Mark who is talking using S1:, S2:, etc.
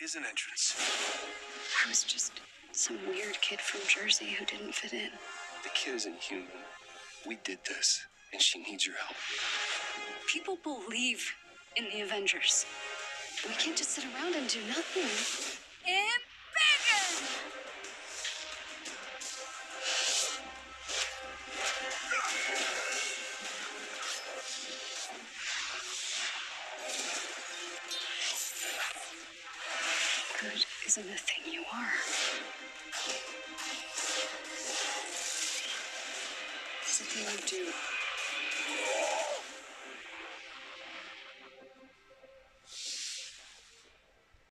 S1: is an entrance.
S2: I was just some weird kid from Jersey who didn't fit in.
S1: The kid isn't human. We did this, and she needs your help.
S2: People believe in the Avengers. We can't just sit around and do nothing. Embiggen! Good isn't a thing you are. It's a thing you do.